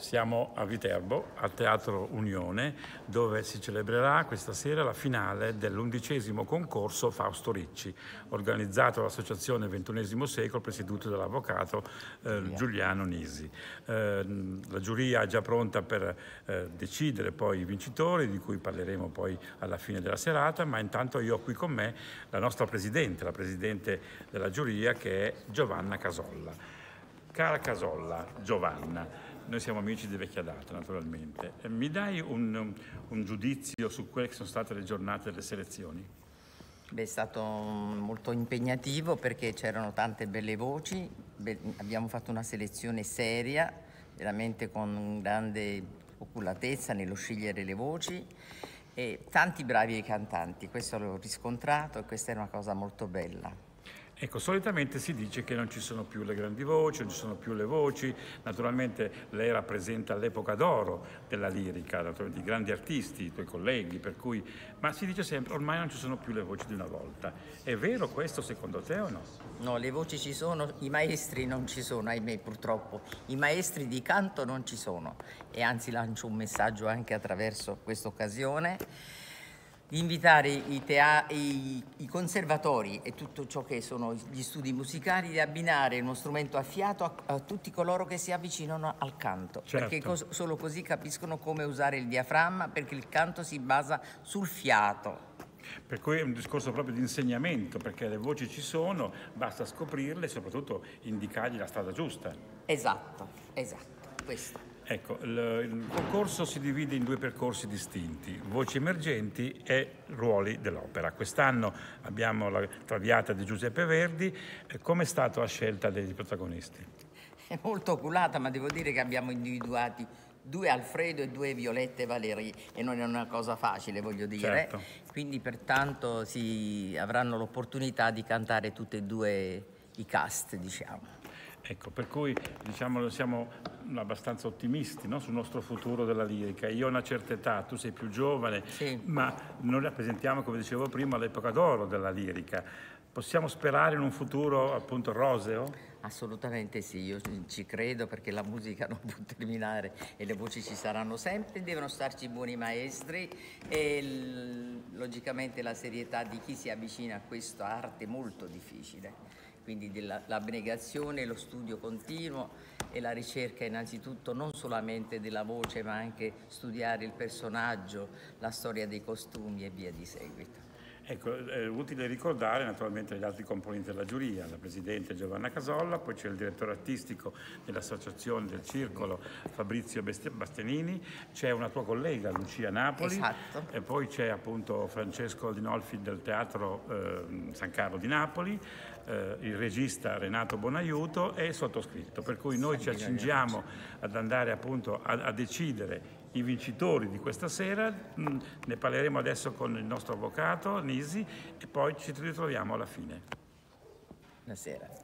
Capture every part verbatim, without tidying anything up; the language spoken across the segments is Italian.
Siamo a Viterbo, al Teatro Unione, dove si celebrerà questa sera la finale dell'undicesimo concorso Fausto Ricci, organizzato dall'Associazione ventunesimo secolo, presieduto dall'avvocato eh, Giuliano Nisi. Eh, la giuria è già pronta per eh, decidere poi i vincitori, di cui parleremo poi alla fine della serata, ma intanto io ho qui con me la nostra Presidente, la Presidente della giuria, che è Giovanna Casolla. Cara Casolla, Giovanna, noi siamo amici di vecchia data, naturalmente. Mi dai un, un giudizio su quelle che sono state le giornate delle selezioni? Beh, è stato molto impegnativo perché c'erano tante belle voci. Beh, abbiamo fatto una selezione seria, veramente con grande oculatezza nello scegliere le voci, e tanti bravi cantanti. Questo l'ho riscontrato e questa è una cosa molto bella. Ecco, solitamente si dice che non ci sono più le grandi voci, non ci sono più le voci. Naturalmente lei rappresenta l'epoca d'oro della lirica, naturalmente i grandi artisti, i tuoi colleghi, per cui... Ma si dice sempre, ormai non ci sono più le voci di una volta. È vero questo secondo te o no? No, le voci ci sono, i maestri non ci sono, ahimè, purtroppo. I maestri di canto non ci sono. E anzi lancio un messaggio anche attraverso questa occasione, di invitare i, i, i conservatori e tutto ciò che sono gli studi musicali di abbinare uno strumento a fiato a, a tutti coloro che si avvicinano al canto, certo. Perché cos- solo così capiscono come usare il diaframma, perché il canto si basa sul fiato. Per cui è un discorso proprio di insegnamento, perché le voci ci sono, basta scoprirle e soprattutto indicargli la strada giusta. Esatto, esatto, questo. Ecco, il, il concorso si divide in due percorsi distinti, voci emergenti e ruoli dell'opera. Quest'anno abbiamo la Traviata di Giuseppe Verdi. Com'è stata la scelta dei protagonisti? È molto oculata, ma devo dire che abbiamo individuati due Alfredo e due Violette Valéry, e non è una cosa facile, voglio dire. Certo. Quindi pertanto si avranno l'opportunità di cantare tutti e due i cast, diciamo. Ecco, per cui diciamo siamo abbastanza ottimisti, no? Sul nostro futuro della lirica. Io ho una certa età, tu sei più giovane, sì. Ma noi rappresentiamo, come dicevo prima, l'epoca d'oro della lirica. Possiamo sperare in un futuro appunto roseo? Assolutamente sì, io ci credo, perché la musica non può terminare e le voci ci saranno sempre, devono starci buoni maestri e logicamente la serietà di chi si avvicina a questa arte molto difficile. Quindi l'abnegazione, lo studio continuo e la ricerca innanzitutto non solamente della voce, ma anche studiare il personaggio, la storia dei costumi e via di seguito. Ecco, è utile ricordare naturalmente gli altri componenti della giuria, la Presidente Giovanna Casolla, poi c'è il direttore artistico dell'Associazione del Circolo Fabrizio Bastianini, c'è una tua collega Lucia Napoli, esatto. E poi c'è appunto Francesco Dinolfi del Teatro eh, San Carlo di Napoli, eh, il regista Renato Bonaiuto e il sottoscritto, per cui noi ci accingiamo ad andare appunto a, a decidere i vincitori di questa sera. Ne parleremo adesso con il nostro avvocato Nisi e poi ci ritroviamo alla fine. Buonasera.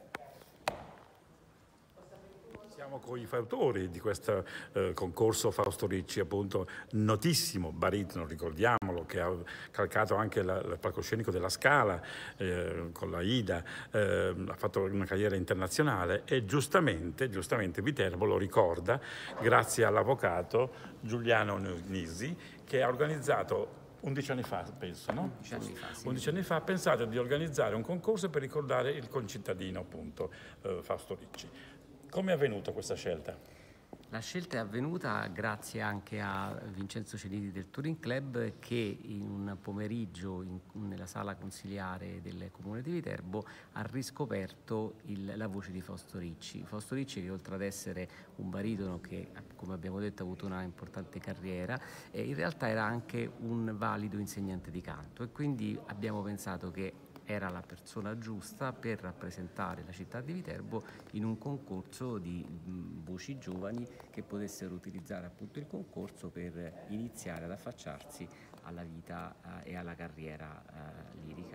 Siamo con i fautori di questo eh, concorso Fausto Ricci, appunto notissimo baritono, ricordiamolo, che ha calcato anche la, il palcoscenico della Scala eh, con la Ida, eh, ha fatto una carriera internazionale e giustamente, giustamente Viterbo lo ricorda grazie all'avvocato Giuliano Nisi, che ha organizzato undici anni fa, penso, no? undici anni fa, sì. undici anni fa ha pensato di organizzare un concorso per ricordare il concittadino, appunto, eh, Fausto Ricci. Come è avvenuta questa scelta? La scelta è avvenuta grazie anche a Vincenzo Celini del Touring Club, che in un pomeriggio in, nella sala consiliare del Comune di Viterbo ha riscoperto il, la voce di Fausto Ricci. Fausto Ricci, che oltre ad essere un baritono che, come abbiamo detto, ha avuto una importante carriera, eh, in realtà era anche un valido insegnante di canto, e quindi abbiamo pensato che era la persona giusta per rappresentare la città di Viterbo in un concorso di mh, voci giovani che potessero utilizzare appunto il concorso per iniziare ad affacciarsi alla vita eh, e alla carriera eh, lirica.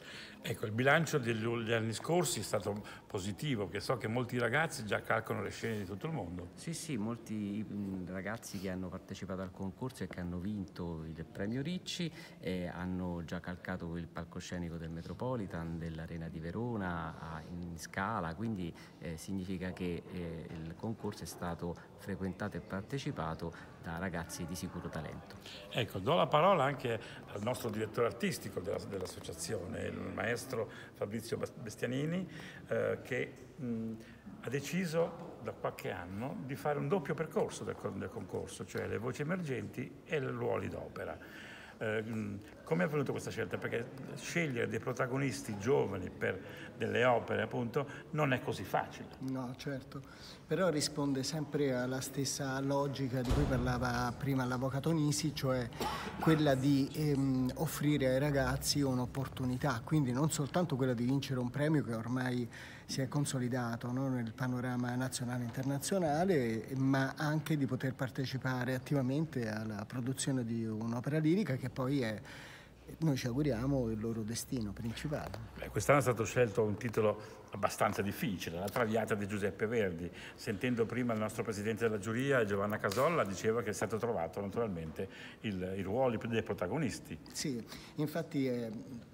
Ecco, il bilancio degli anni scorsi è stato positivo, perché so che molti ragazzi già calcolano le scene di tutto il mondo. Sì, sì, molti mh, ragazzi che hanno partecipato al concorso e che hanno vinto il premio Ricci eh, hanno già calcato il palcoscenico del Metropolitan, dell'Arena di Verona, a, in Scala, quindi eh, significa che eh, il concorso è stato frequentato e partecipato da ragazzi di sicuro talento. Ecco, do la parola anche al nostro direttore artistico della, dell'associazione, il maestro Fabrizio Bestianini, eh, che mh, ha deciso da qualche anno di fare un doppio percorso del, del concorso, cioè le voci emergenti e i ruoli d'opera. Eh, come è avvenuta questa scelta? Perché scegliere dei protagonisti giovani per delle opere, appunto, non è così facile. No, certo, però risponde sempre alla stessa logica di cui parlava prima l'avvocato Nisi, cioè quella di ehm, offrire ai ragazzi un'opportunità, quindi non soltanto quella di vincere un premio che ormai si è consolidato, no, nel panorama nazionale e internazionale, ma anche di poter partecipare attivamente alla produzione di un'opera lirica che poi è, noi ci auguriamo, il loro destino principale. Beh, quest'anno è stato scelto un titolo abbastanza difficile, La Traviata di Giuseppe Verdi. Sentendo prima il nostro presidente della giuria, Giovanna Casolla, diceva che è stato trovato naturalmente il, i ruoli dei protagonisti. Sì, infatti è,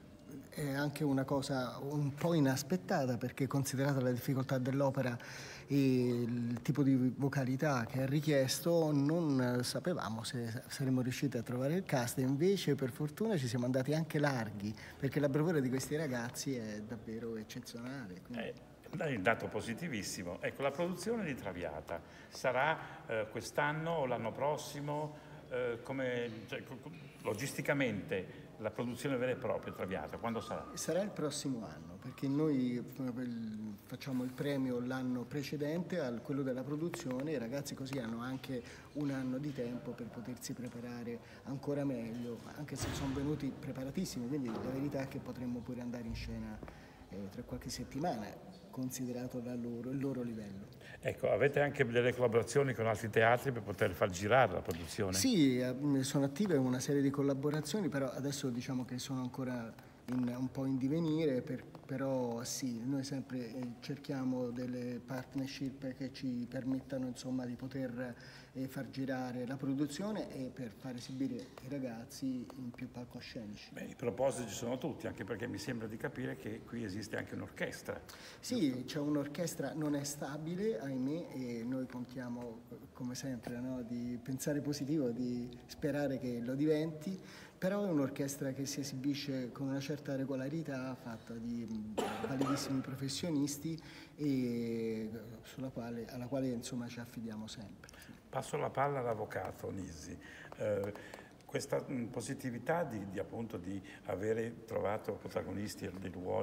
è anche una cosa un po' inaspettata, perché considerata la difficoltà dell'opera e il tipo di vocalità che è richiesto, non sapevamo se saremmo riusciti a trovare il cast, e invece per fortuna ci siamo andati anche larghi, perché la bravura di questi ragazzi è davvero eccezionale. Eh, è un dato positivissimo. Ecco, la produzione di Traviata sarà eh, quest'anno o l'anno prossimo? Eh, come, cioè, logisticamente la produzione vera e propria Traviata, quando sarà? Sarà il prossimo anno, perché noi facciamo il premio l'anno precedente a quello della produzione, e i ragazzi così hanno anche un anno di tempo per potersi preparare ancora meglio, anche se sono venuti preparatissimi, quindi la verità è che potremmo pure andare in scena eh, tra qualche settimana, considerato da loro, il loro livello. Ecco, avete anche delle collaborazioni con altri teatri per poter far girare la produzione? Sì, sono attive una serie di collaborazioni, però adesso diciamo che sono ancora in, un po' in divenire, per, però sì, noi sempre cerchiamo delle partnership che ci permettano, insomma, di poter eh, far girare la produzione e per far esibire i ragazzi in più palcoscenici. Beh, i propositi ci sono tutti, anche perché mi sembra di capire che qui esiste anche un'orchestra. Sì, c'è un'orchestra, non è stabile, ahimè, e noi contiamo, come sempre, no, di pensare positivo, di sperare che lo diventi, però è un'orchestra che si esibisce con una certa regolarità, fatta di validissimi professionisti, e sulla quale, alla quale insomma ci affidiamo sempre. Passo la palla all'avvocato Nisi. Eh, questa mh, positività di, di, appunto, di avere trovato protagonisti dei ruoli,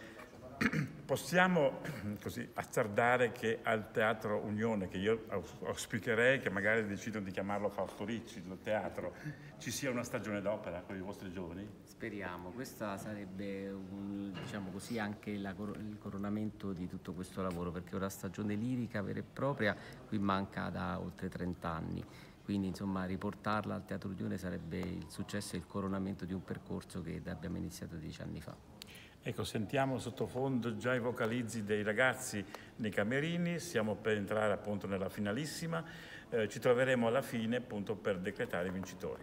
possiamo così azzardare che al Teatro Unione, che io auspicherei che magari decidono di chiamarlo Fausto Ricci del teatro, ci sia una stagione d'opera con i vostri giovani? Speriamo, questa sarebbe un, diciamo così, anche la, il coronamento di tutto questo lavoro, perché una stagione lirica vera e propria qui manca da oltre trent'anni. Quindi insomma riportarla al Teatro Unione sarebbe il successo e il coronamento di un percorso che abbiamo iniziato dieci anni fa. Ecco, sentiamo sottofondo già i vocalizzi dei ragazzi nei camerini, siamo per entrare appunto nella finalissima, eh, ci troveremo alla fine appunto per decretare i vincitori.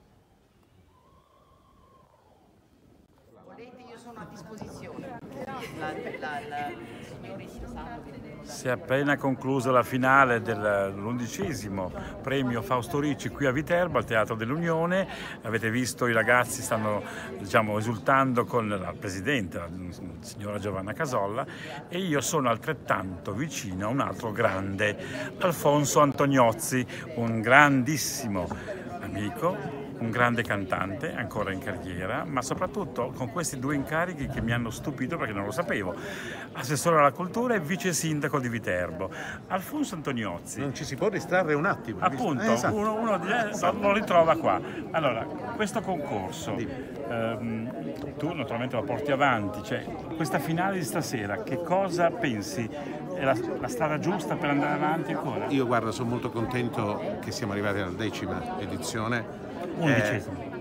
Volete, io sono a disposizione. La, la, la signorina sanno che... Si è appena conclusa la finale dell'undicesimo premio Fausto Ricci qui a Viterbo, al Teatro dell'Unione. Avete visto, i ragazzi stanno, diciamo, esultando con la presidente, la signora Giovanna Casolla, e io sono altrettanto vicino a un altro grande, Alfonso Antoniozzi, un grandissimo amico, un grande cantante, ancora in carriera, ma soprattutto con questi due incarichi che mi hanno stupito perché non lo sapevo: assessore alla cultura e vice sindaco di Viterbo. Alfonso Antoniozzi. Non ci si può distrarre un attimo. Appunto, eh, esatto. uno, uno eh, lo ritrova qua. Allora, questo concorso, ehm, tu naturalmente lo porti avanti, cioè questa finale di stasera, che cosa pensi? È la, la strada giusta per andare avanti ancora? Io guarda, sono molto contento che siamo arrivati alla decima edizione. Undicesima. Eh,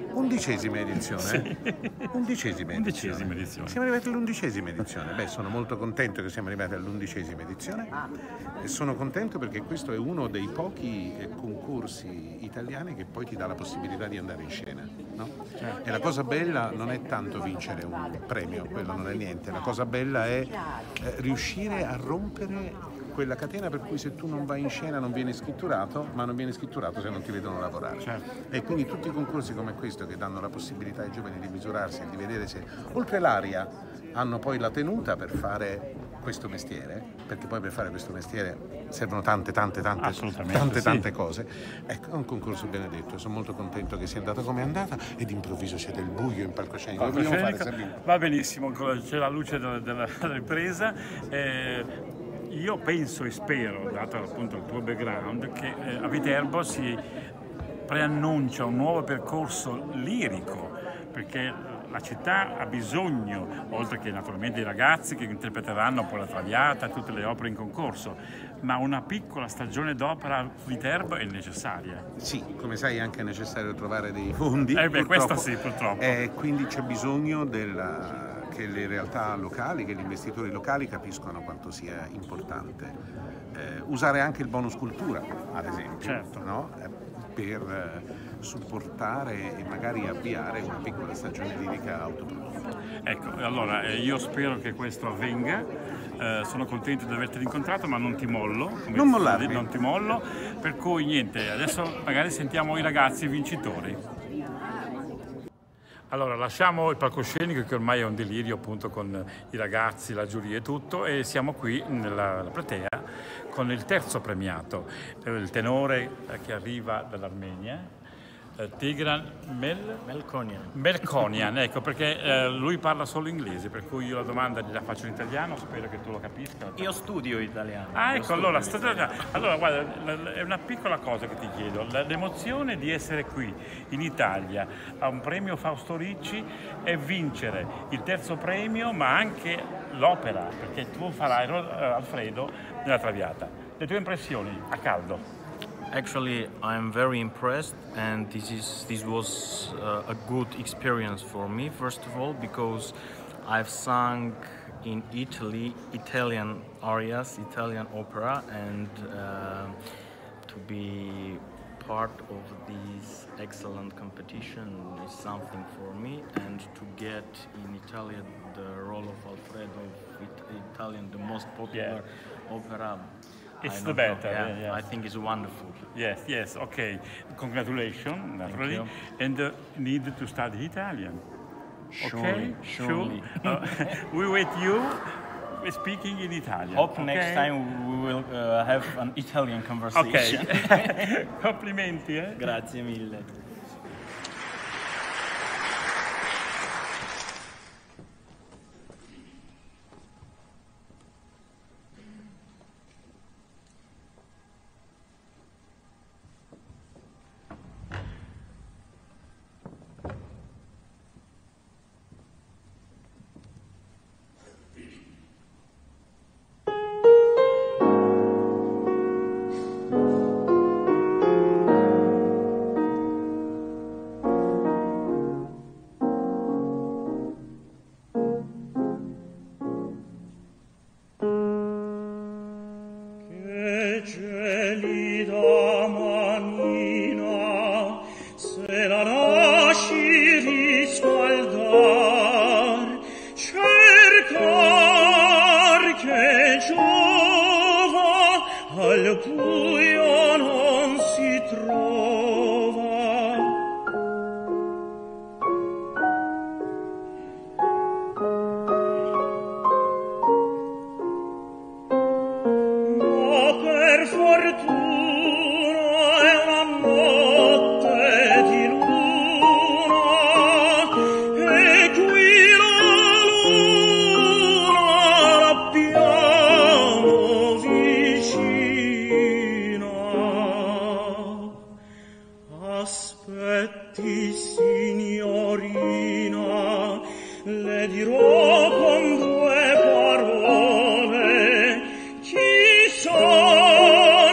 Undicesima edizione? Sì. Undicesima edizione. Undicesima edizione. Siamo arrivati all'undicesima edizione. Beh, sono molto contento che siamo arrivati all'undicesima edizione e sono contento perché questo è uno dei pochi concorsi italiani che poi ti dà la possibilità di andare in scena, no? Certo. E la cosa bella non è tanto vincere un premio, quello non è niente, la cosa bella è eh, riuscire a rompere quella catena per cui se tu non vai in scena non vieni scritturato, ma non vieni scritturato se non ti vedono lavorare. Certo. E quindi tutti i concorsi come questo che danno la possibilità ai giovani di misurarsi e di vedere se oltre l'aria hanno poi la tenuta per fare questo mestiere, perché poi per fare questo mestiere servono tante tante tante tante sì. tante cose. Ecco, è un concorso benedetto, sono molto contento che sia andata come è andata ed improvviso c'è del buio in palcoscenico. Lo vogliamo fare, Sabino? Va benissimo, c'è la luce della, della ripresa. Eh, io penso e spero, dato appunto il tuo background, che eh, a Viterbo si preannuncia un nuovo percorso lirico, perché la città ha bisogno, oltre che naturalmente i ragazzi che interpreteranno poi la Traviata e tutte le opere in concorso, ma una piccola stagione d'opera a Viterbo è necessaria. Sì, come sai è anche necessario trovare dei fondi. Eh beh, questo sì, purtroppo. Eh, quindi c'è bisogno della, che le realtà locali, che gli investitori locali capiscano quanto sia importante. Eh, usare anche il bonus cultura, ad esempio, certo. No? Eh, per eh, supportare e magari avviare una piccola stagione lirica autoprodotta. Ecco, allora eh, io spero che questo avvenga, eh, sono contento di averti incontrato, ma non ti mollo, come non mollarmi. Non ti mollo, per cui niente, adesso magari sentiamo i ragazzi vincitori. Allora, lasciamo il palcoscenico che ormai è un delirio appunto con i ragazzi, la giuria e tutto, e siamo qui nella platea con il terzo premiato, il tenore che arriva dall'Armenia, Tigran Mel... Melkonian. Melkonian, ecco, perché eh, lui parla solo inglese, per cui io la domanda gliela faccio in italiano, spero che tu lo capisca. Io studio italiano. Ah, ecco, studio allora, italiano. allora, guarda, è una piccola cosa che ti chiedo. L'emozione di essere qui, in Italia, a un premio Fausto Ricci e vincere il terzo premio, ma anche l'opera, perché tu farai Alfredo nella Traviata. Le tue impressioni, a caldo? Actually, I'm very impressed, and this is this was uh, a good experience for me. First of all, because I've sung in Italy Italian arias, Italian opera, and uh, to be part of this excellent competition is something for me. And to get in Italy the role of Alfredo, it, Italian, the most popular yeah. opera. It's the better. Yeah, yeah, yeah. I think it's wonderful. Yes, yes, okay. Congratulations, naturally. Thank you. And uh, need to study Italian. Surely, Okay? surely. Sure. Uh, we wait you speaking in Italian. Hope okay? next time we will uh, have an Italian conversation. Okay. Complimenti, eh? Grazie mille.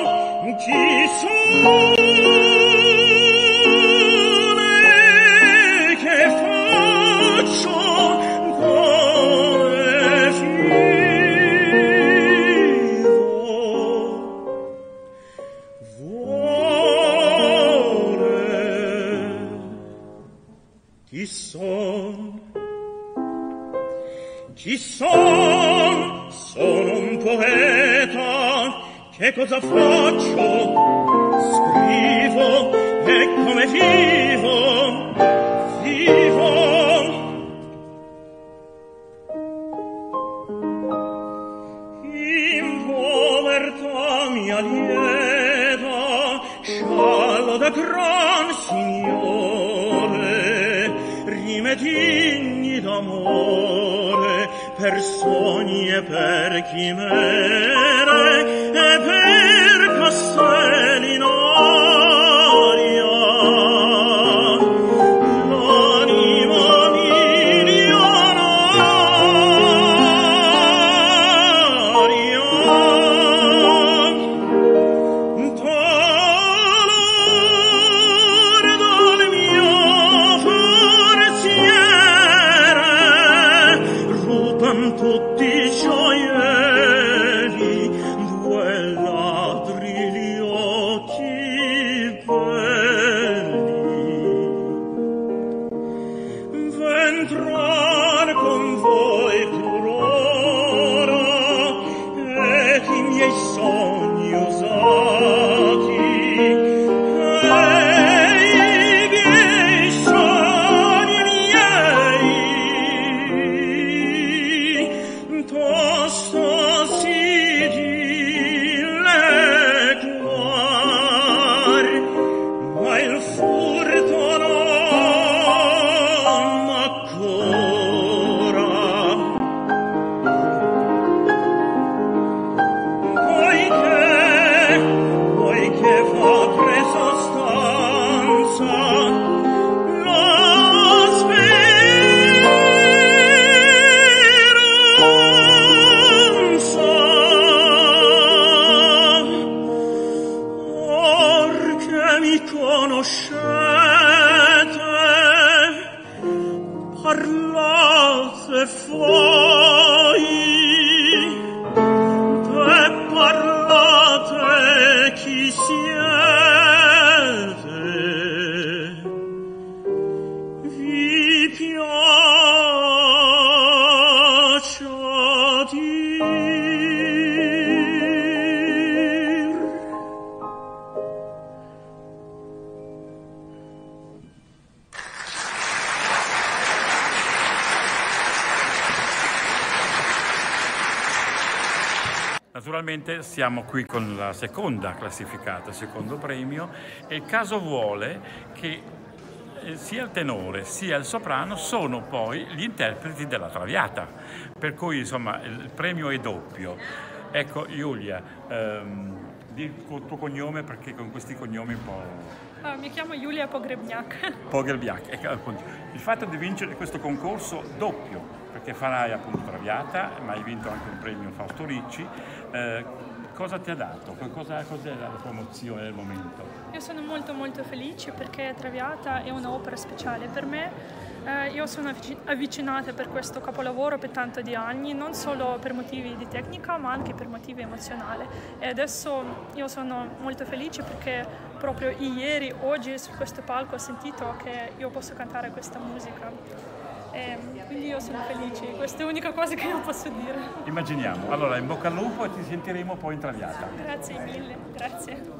Chi sono le chi son? Chi son? Sono un poeta. Che cosa faccio? Scrivo e come vivo, vivo. In povertà mia lieta, sciallo da gran signore, rime digni d'amore, per sogni e per chimere, e per castelli in aria. L'anima milionaria, talore dal mio forziere, ruban tutti i gioielli, due ladri gli occhi belli. V'entrar con voi purora ed i miei sogni usati, e i miei sogni miei, tosto si dileguar, ma il furto non m'accora. Poiché, poiché fa preso stanza la speranza, or che mi conoscete, parlate voi, e parlate chi siete, vi piaccia dir. Naturalmente siamo qui con la seconda classificata, il secondo premio, e il caso vuole che eh, sia il tenore sia il soprano sono poi gli interpreti della Traviata, per cui insomma il premio è doppio. Ecco Giulia, ehm, di il tuo cognome perché con questi cognomi un po'... Uh, mi chiamo Giulia Pogrebniak. Pogrebniak. Ecco, appunto, il fatto di vincere questo concorso doppio, perché farai appunto Traviata, ma hai vinto anche un premio Fausto Ricci, eh, cosa ti ha dato? Cosa, cos'è la tua emozione del momento? Io sono molto molto felice perché Traviata è un'opera speciale per me. Eh, io sono avvicinata per questo capolavoro per tanti di anni, non solo per motivi di tecnica ma anche per motivi emozionali, e adesso io sono molto felice perché proprio ieri, oggi su questo palco ho sentito che io posso cantare questa musica, e quindi io sono felice, questa è l'unica cosa che io posso dire. Immaginiamo. Allora in bocca al lupo e ti sentiremo poi in Traviata. Grazie mille, grazie.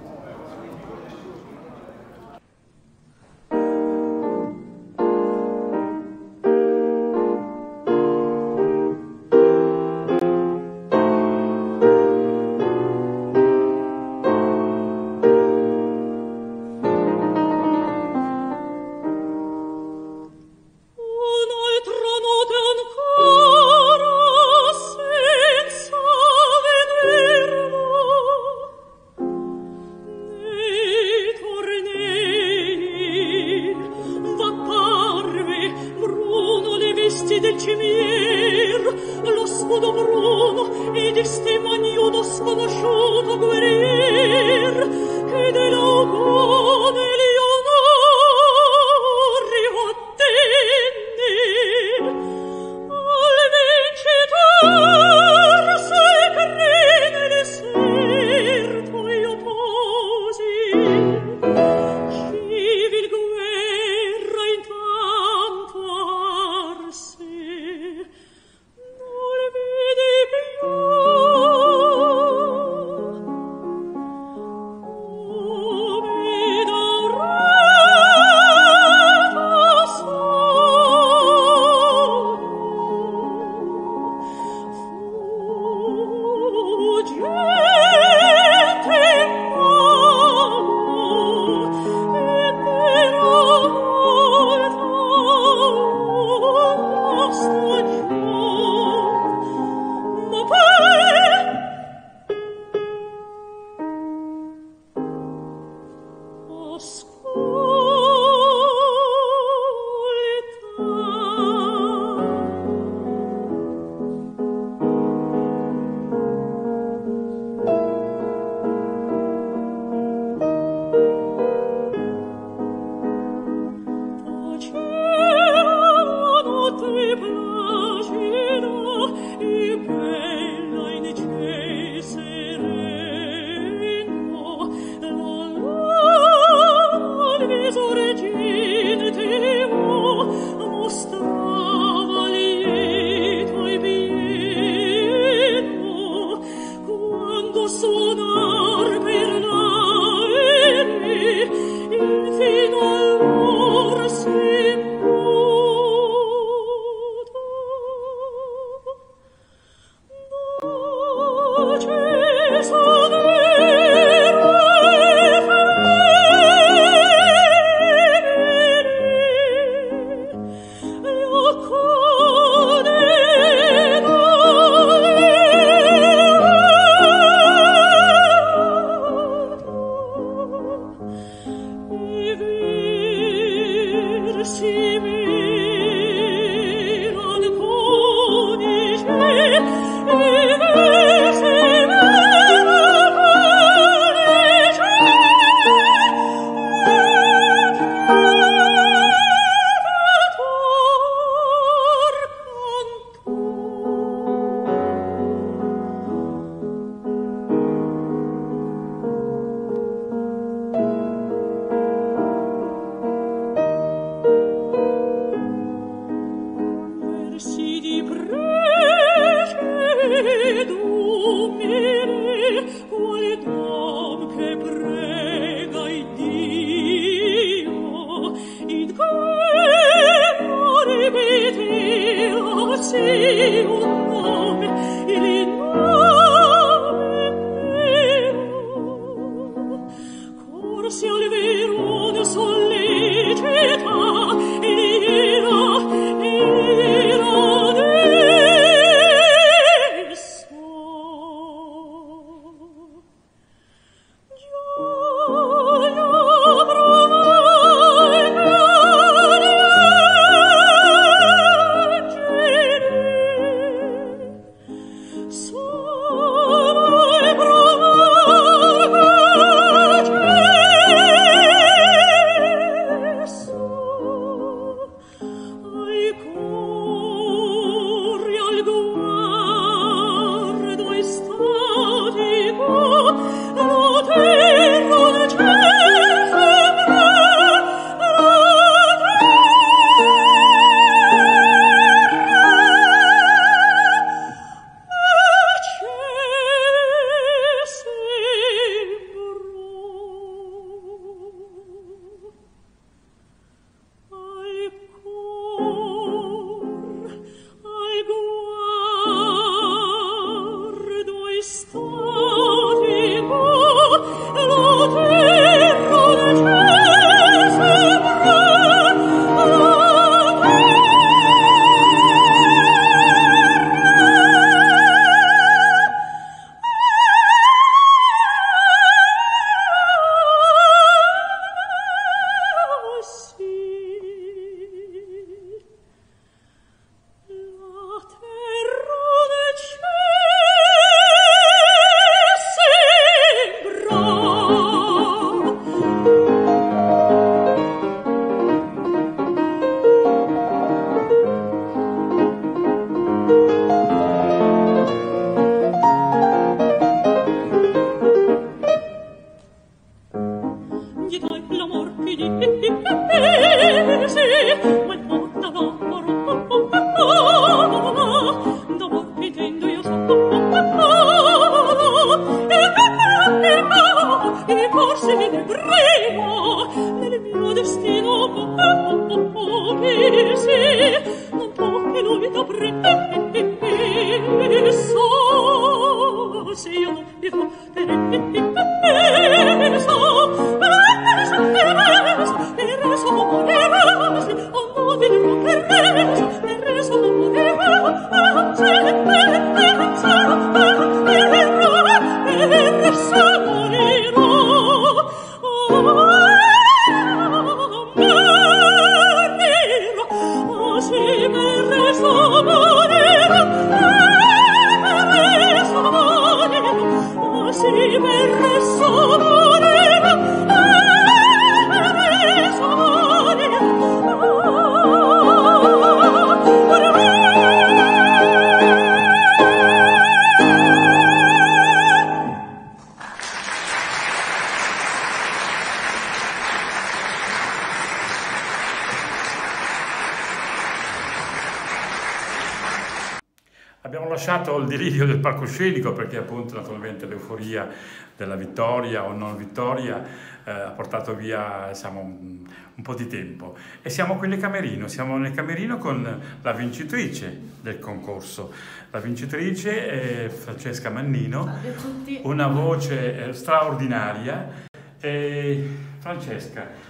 Abbiamo lasciato il delirio del palcoscenico perché appunto naturalmente l'euforia della vittoria o non vittoria eh, ha portato via diciamo, un, un po' di tempo. E siamo qui nel camerino, siamo nel camerino con la vincitrice del concorso. La vincitrice è Francesca Mannino, una voce straordinaria. E Francesca,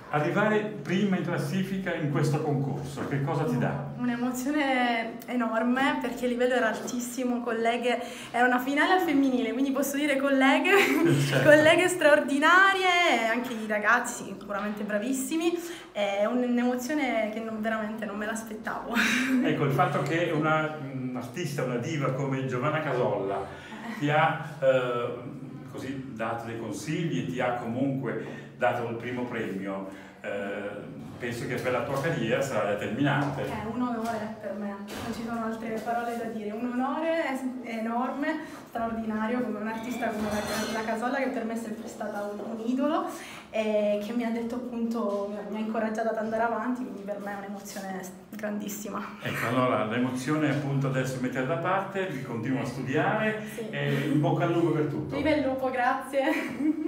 Arrivare prima in classifica in questo concorso, che cosa ti dà? Un'emozione enorme perché il livello era altissimo, colleghe, era una finale al femminile, quindi posso dire colleghe, certo. colleghe straordinarie, anche i ragazzi sicuramente bravissimi, è un'emozione che non, veramente non me l'aspettavo. Ecco, il fatto che una, un artista, una diva come Giovanna Casolla ti ha eh, così dato dei consigli e ti ha comunque dato il primo premio, eh, penso che per la tua carriera sarà determinante. È un onore per me, non ci sono altre parole da dire, un onore enorme, straordinario, come un artista come la, la Casolla, che per me è sempre stata un, un idolo e che mi ha detto appunto, mi ha incoraggiata ad andare avanti, quindi per me è un'emozione grandissima. Ecco, allora l'emozione appunto adesso mettere da parte, continuo a studiare, sì. E in bocca al lupo per tutto. Viva il lupo, grazie!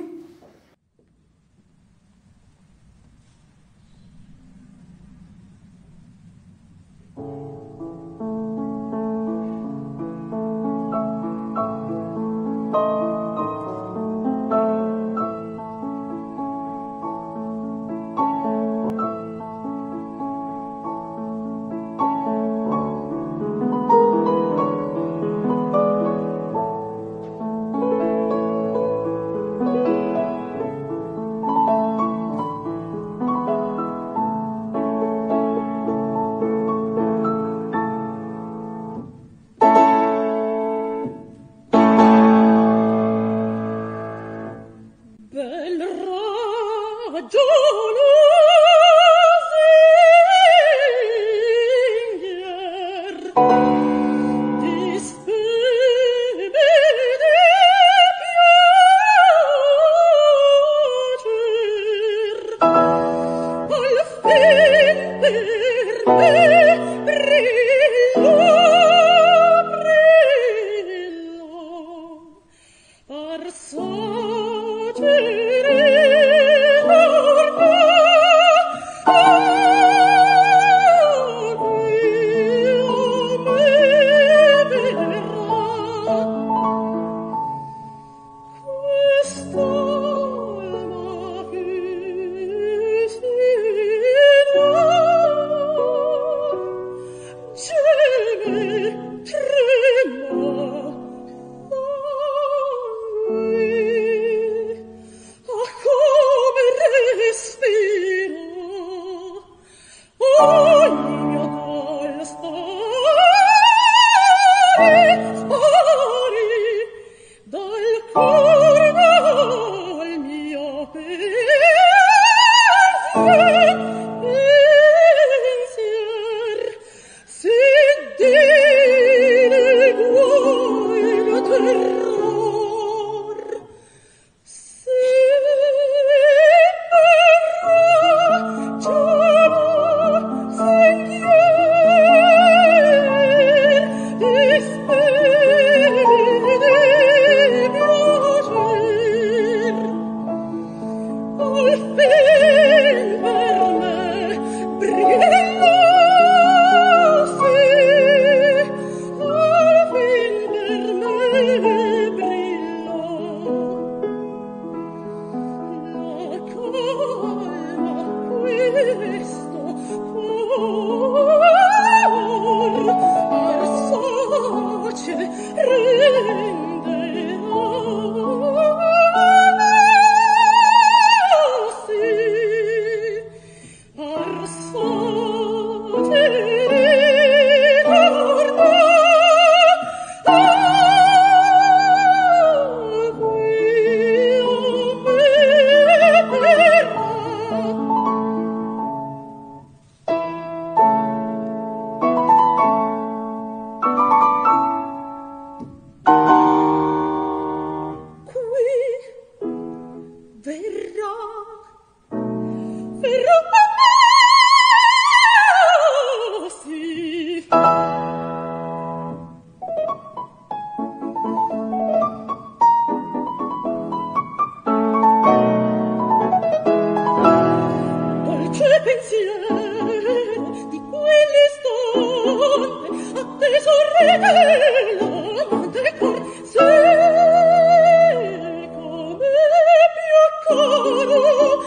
Dopo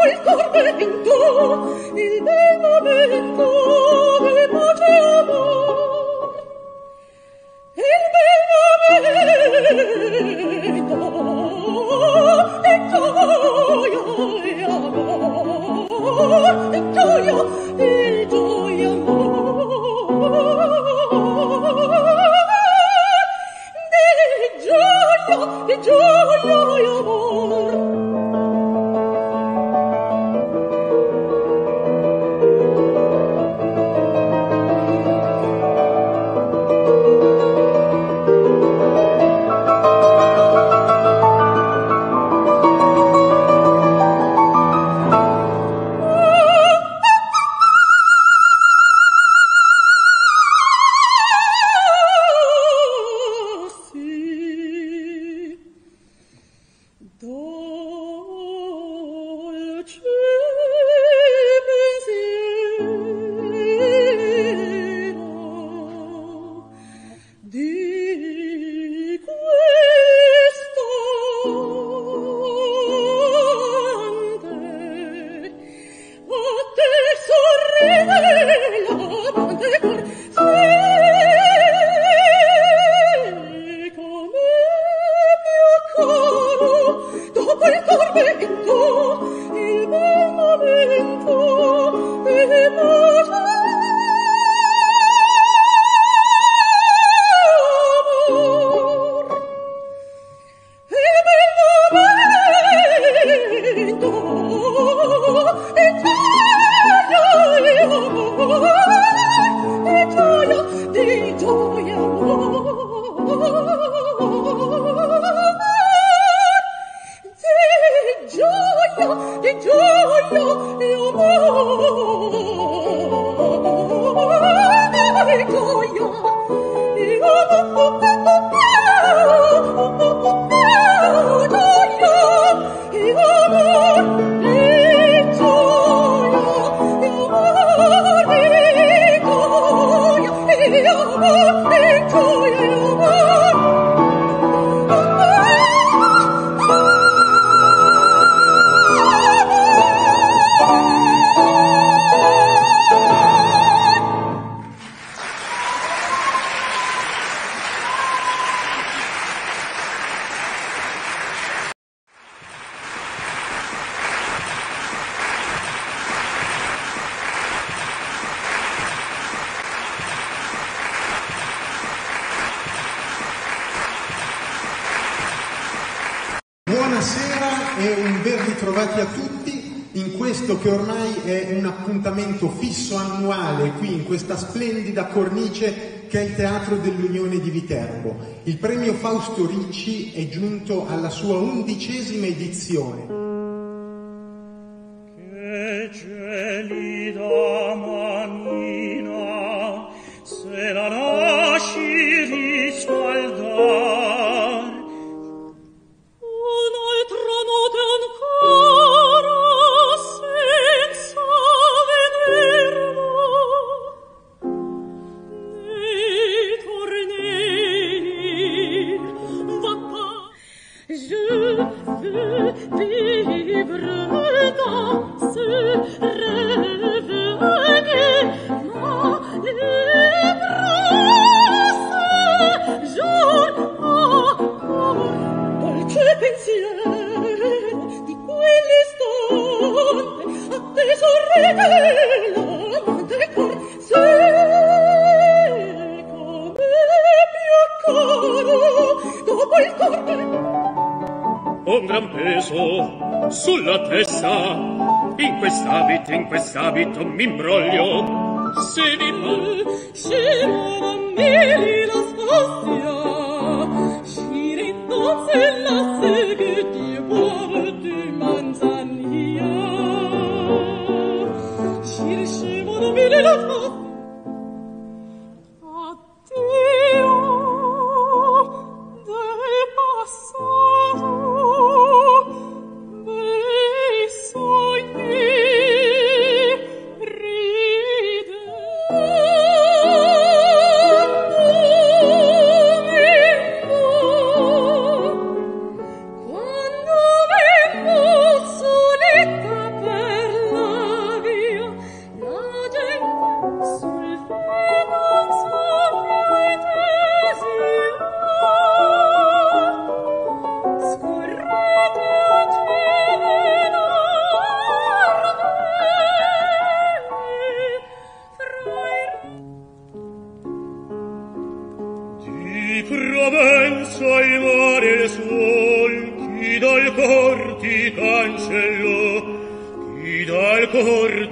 Buonasera e un ben ritrovati a tutti in questo che ormai è un appuntamento fisso annuale qui in questa splendida cornice che è il Teatro dell'Unione di Viterbo. Il premio Fausto Ricci è giunto alla sua undicesima edizione. Che gelida manina, se la lasci riscaldar. Un gran peso sulla testa, in quest'abito, in quest'abito m'imbroglio. Se di me scemo mi la spazia, scire entonces la sé que te boire tu manzanilla. Scire scemo non mi la spazia. Soletta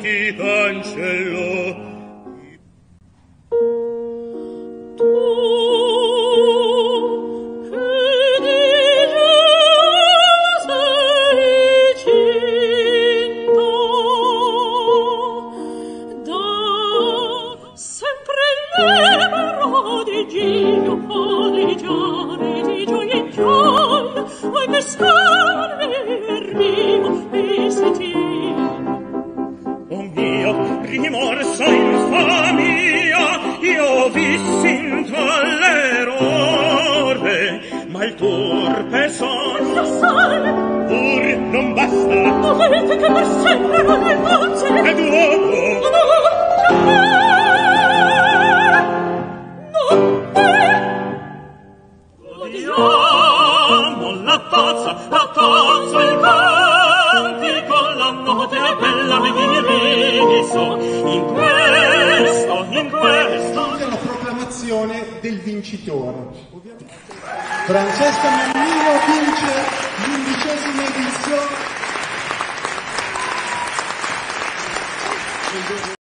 si cancellò. Rimorso infamia, io vissi in tall'errore, ma il turpe son pur non basta. Volete che per sempre non mi faccia ed uomo odiamo la tazza, la tazza, il cantico, la notte è bella e viene riso. In questo, in questo la proclamazione del vincitore. Francesca Mannino vince l'undicesima edizione.